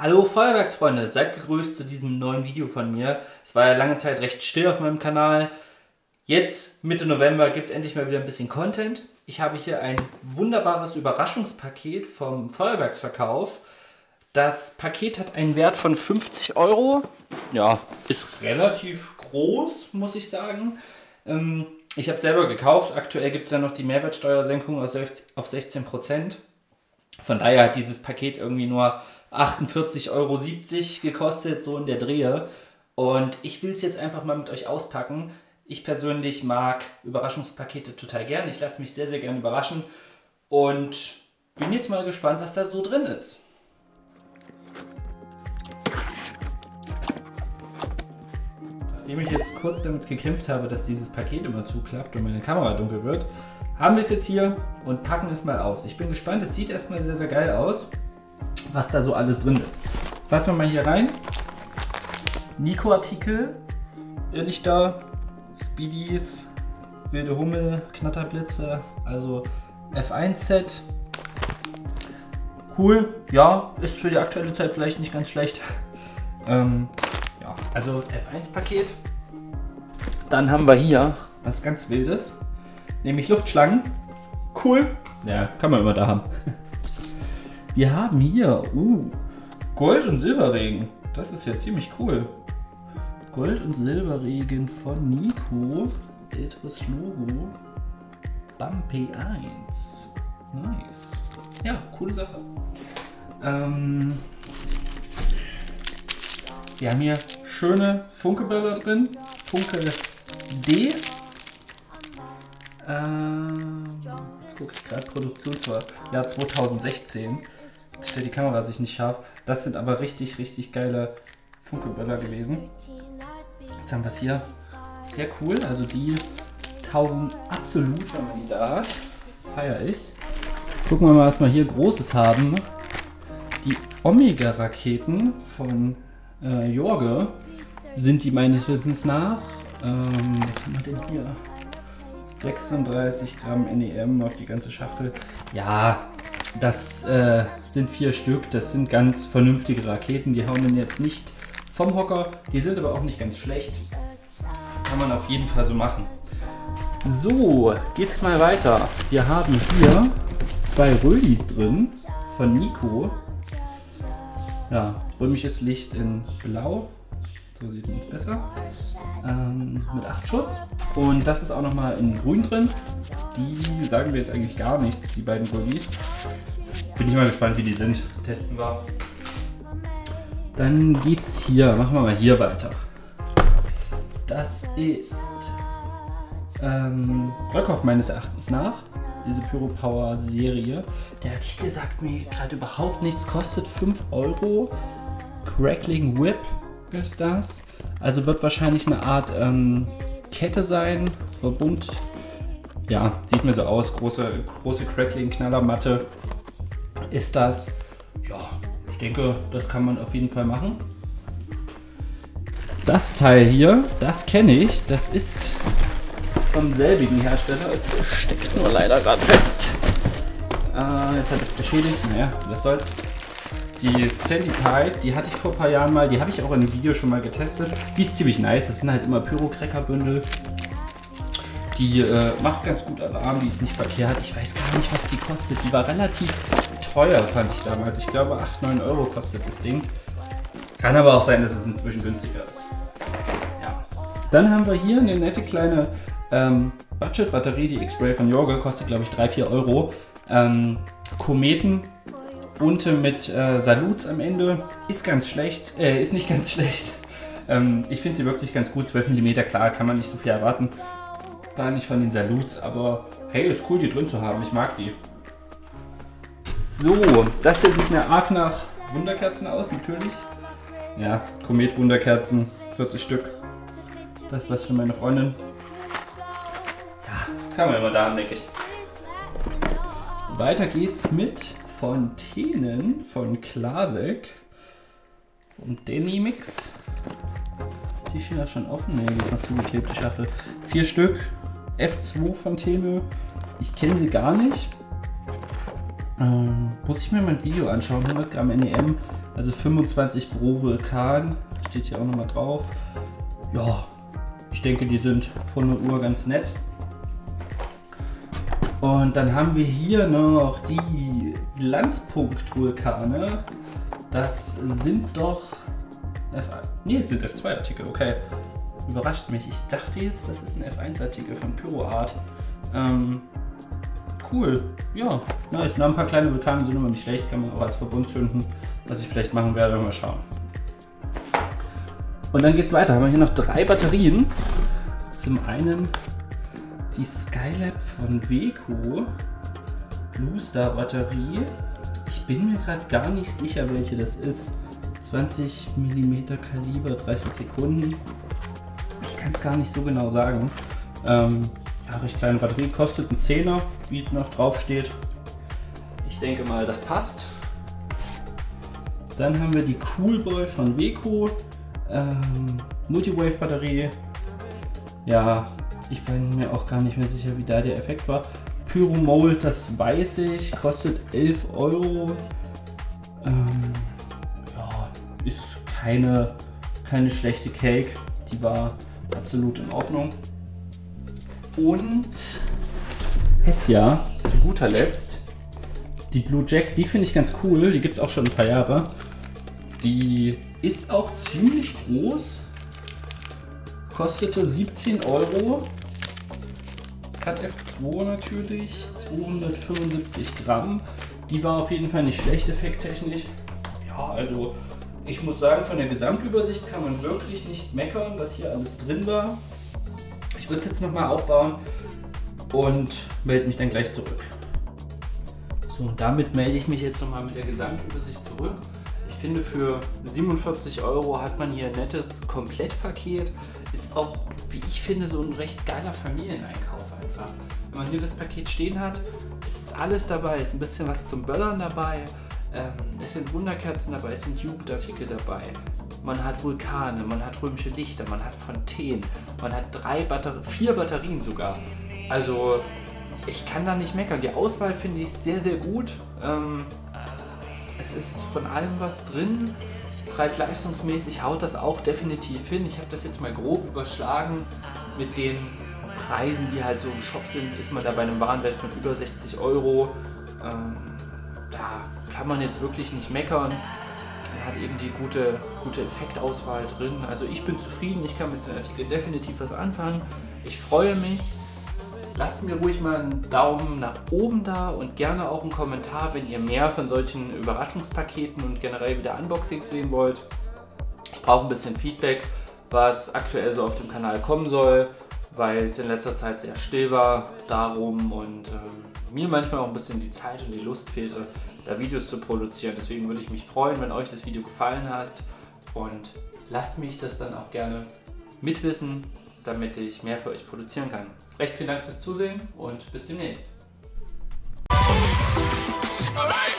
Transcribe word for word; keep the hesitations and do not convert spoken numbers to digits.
Hallo Feuerwerksfreunde, seid gegrüßt zu diesem neuen Video von mir. Es war ja lange Zeit recht still auf meinem Kanal. Jetzt, Mitte November, gibt es endlich mal wieder ein bisschen Content. Ich habe hier ein wunderbares Überraschungspaket vom Feuerwerksverkauf. Das Paket hat einen Wert von fünfzig Euro. Ja, ist relativ groß, muss ich sagen. Ähm, ich habe es selber gekauft. Aktuell gibt es ja noch die Mehrwertsteuersenkung auf sechzehn Prozent. Von daher hat dieses Paket irgendwie nur achtundvierzig Euro siebzig gekostet, so in der Drehe. Und ich will es jetzt einfach mal mit euch auspacken. Ich persönlich mag Überraschungspakete total gern. Ich lasse mich sehr, sehr gern überraschen. Und bin jetzt mal gespannt, was da so drin ist. Nachdem ich jetzt kurz damit gekämpft habe, dass dieses Paket immer zuklappt und meine Kamera dunkel wird, haben wir es jetzt hier und packen es mal aus. Ich bin gespannt, es sieht erstmal sehr, sehr geil aus, was da so alles drin ist. Fassen wir mal hier rein. Nico-Artikel, Irrlichter, Speedies, wilde Hummel, Knatterblitze, also F eins Set. Cool, ja, ist für die aktuelle Zeit vielleicht nicht ganz schlecht. Ähm, ja, also F eins Paket. Dann haben wir hier was ganz Wildes, nämlich Luftschlangen. Cool, ja, kann man immer da haben. Wir haben hier uh, Gold- und Silberregen. Das ist ja ziemlich cool. Gold- und Silberregen von Nico. Älteres Logo. Bumpy eins. Nice. Ja, coole Sache. Ähm, wir haben hier schöne Funkeböller drin. Funke D. Ähm, jetzt gucke ich gerade, Produktionsjahr Jahr zweitausendsechzehn. Jetzt stellt die Kamera sich nicht scharf. Das sind aber richtig, richtig geile Funkeböller gewesen. Jetzt haben wir es hier. Sehr cool, also die taugen absolut, wenn man die da hat. Feier ich. Gucken wir mal, was wir hier Großes haben. Die Omega-Raketen von äh, Jorge sind die meines Wissens nach. Ähm, was haben wir denn hier? sechsunddreißig Gramm N E M auf die ganze Schachtel. Ja, das äh, sind vier Stück. Das sind ganz vernünftige Raketen. Die hauen dann jetzt nicht vom Hocker. Die sind aber auch nicht ganz schlecht. Das kann man auf jeden Fall so machen. So, geht's mal weiter. Wir haben hier zwei Rölis drin von Nico. Ja, römisches Licht in Blau. So sieht man es besser. Ähm, mit acht Schuss. Und das ist auch nochmal in Grün drin. Die sagen wir jetzt eigentlich gar nichts, die beiden Rölis. Bin ich mal gespannt, wie die sind. Testen wir. Dann geht's hier. Machen wir mal hier weiter. Das ist ähm, Röckhoff meines Erachtens nach. Diese Pyro Power Serie. Der Artikel sagt mir gerade überhaupt nichts. Kostet fünf Euro. Crackling Whip ist das. Also wird wahrscheinlich eine Art ähm, Kette sein. Verbund. Ja, sieht mir so aus. Große, große Crackling-Knallermatte ist das. Ja, ich denke, das kann man auf jeden Fall machen. Das Teil hier, das kenne ich. Das ist vom selbigen Hersteller. Es steckt nur leider gerade fest. Äh, jetzt hat es beschädigt. Naja, was soll's. Die Centipede, die hatte ich vor ein paar Jahren mal. Die habe ich auch in einem Video schon mal getestet. Die ist ziemlich nice. Das sind halt immer Pyro-Cracker-Bündel. Die äh, macht ganz gut Alarm. Die ist nicht verkehrt. Ich weiß gar nicht, was die kostet. Die war relativ teuer, fand ich damals. Ich glaube, acht, neun Euro kostet das Ding. Kann aber auch sein, dass es inzwischen günstiger ist. Ja. Dann haben wir hier eine nette kleine ähm, Budget-Batterie. Die X-Ray von Jorge kostet, glaube ich, drei, vier Euro. Ähm, Kometen. Bunte mit äh, Saluts am Ende. Ist ganz schlecht. Äh, ist nicht ganz schlecht. Ähm, ich finde sie wirklich ganz gut. zwölf Millimeter, klar, kann man nicht so viel erwarten. Gar nicht von den Saluts, aber hey, ist cool, die drin zu haben. Ich mag die. So, das hier sieht mir arg nach Wunderkerzen aus, natürlich. Ja, Komet-Wunderkerzen, vierzig Stück. Das ist was für meine Freundin. Ja, kann man immer da haben, denke ich. Weiter geht's mit Fontänen von Klasek und Denimix. Ist die Schiene schon offen? Ne, die ist noch zugeklebt, die Schachtel. Vier Stück. F zwei Fontäne. Ich kenne sie gar nicht. Ähm, muss ich mir mal ein Video anschauen. hundert Gramm N E M. Also fünfundzwanzig pro Vulkan, steht hier auch nochmal drauf. Ja, ich denke, die sind von der Uhr ganz nett. Und dann haben wir hier noch die Glanzpunkt-Vulkane. Das sind doch F eins. Nee, es sind F zwei Artikel, okay. Überrascht mich. Ich dachte jetzt, das ist ein F eins Artikel von Pyroart. Ähm, cool. Ja, nice. Noch ein paar kleine Vulkane sind immer nicht schlecht, kann man auch als Verbund zünden. Was ich vielleicht machen werde, mal schauen. Und dann geht's weiter. Haben wir hier noch drei Batterien. Zum einen die Skylab von Weco. Blue Star Batterie. Ich bin mir gerade gar nicht sicher, welche das ist. zwanzig Millimeter Kaliber, dreißig Sekunden. Ich kann es gar nicht so genau sagen. Ähm, ja, recht kleine Batterie, kostet einen Zehner, wie noch drauf steht. Ich denke mal, das passt. Dann haben wir die Coolboy von Weco. Ähm, Multiwave Batterie. Ja, ich bin mir auch gar nicht mehr sicher, wie da der Effekt war. Pyromold, das weiß ich, kostet elf Euro. Ähm, ja, ist keine, keine schlechte Cake. Die war absolut in Ordnung. Und Hestia, zu guter Letzt, die Blue Jack, die finde ich ganz cool. Die gibt es auch schon ein paar Jahre. Die ist auch ziemlich groß. Kostete siebzehn Euro. Cut F zwei natürlich, zweihundertfünfundsiebzig Gramm. Die war auf jeden Fall nicht schlecht effekttechnisch. Ja, also ich muss sagen, von der Gesamtübersicht kann man wirklich nicht meckern, was hier alles drin war. Ich würde es jetzt nochmal aufbauen und melde mich dann gleich zurück. So, und damit melde ich mich jetzt nochmal mit der Gesamtübersicht zurück. Ich finde, für siebenundvierzig Euro hat man hier ein nettes Komplettpaket. Ist auch, wie ich finde, so ein recht geiler Familieneinkauf einfach. Wenn man hier das Paket stehen hat, ist es alles dabei. Ist ein bisschen was zum Böllern dabei. Ähm, es sind Wunderkerzen dabei, es sind Jugendartikel dabei. Man hat Vulkane, man hat römische Lichter, man hat Fontänen, man hat drei Batter- vier Batterien sogar. Also ich kann da nicht meckern. Die Auswahl finde ich sehr, sehr gut. Ähm, es ist von allem was drin. Preis-leistungsmäßig haut das auch definitiv hin. Ich habe das jetzt mal grob überschlagen. Mit den Preisen, die halt so im Shop sind, ist man da bei einem Warenwert von über sechzig Euro. Ähm, da kann man jetzt wirklich nicht meckern. Man hat eben die gute, gute Effektauswahl drin. Also ich bin zufrieden, ich kann mit dem Artikel definitiv was anfangen. Ich freue mich. Lasst mir ruhig mal einen Daumen nach oben da und gerne auch einen Kommentar, wenn ihr mehr von solchen Überraschungspaketen und generell wieder Unboxings sehen wollt. Ich brauche ein bisschen Feedback, was aktuell so auf dem Kanal kommen soll, weil es in letzter Zeit sehr still war darum und äh, mir manchmal auch ein bisschen die Zeit und die Lust fehlte, da Videos zu produzieren. Deswegen würde ich mich freuen, wenn euch das Video gefallen hat und lasst mich das dann auch gerne mitwissen, damit ich mehr für euch produzieren kann. Recht vielen Dank fürs Zusehen und bis demnächst. Alright.